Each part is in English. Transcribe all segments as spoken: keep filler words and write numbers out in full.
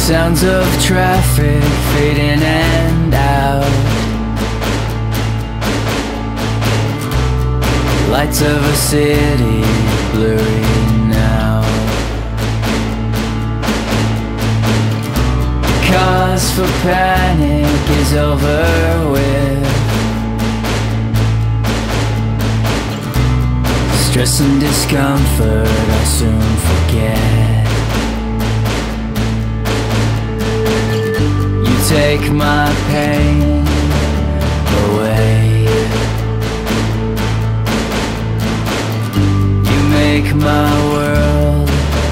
Sounds of traffic fade in and out. Lights of a city blurry now. Cause for panic is over with. Stress and discomfort I'll soon forget. You take my pain away. You make my world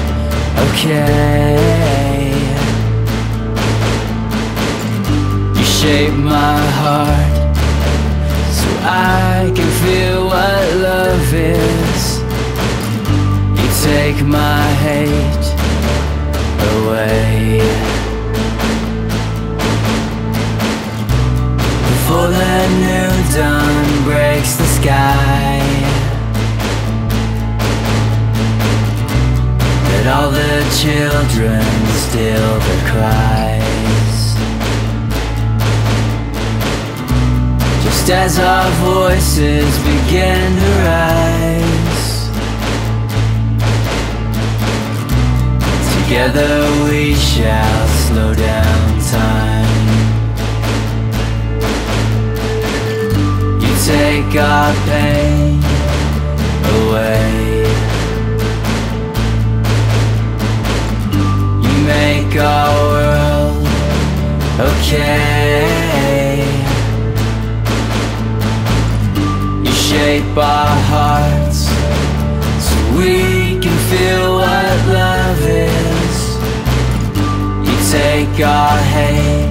okay. You shape my heart so I can feel what love is. You take my hate away. Before the new dawn breaks the sky, let all the children still their cries. Just as our voices begin to rise, together we shall slow down time. You take our pain away. You make our world okay. You shape our hearts so we can feel what love is. You take our hate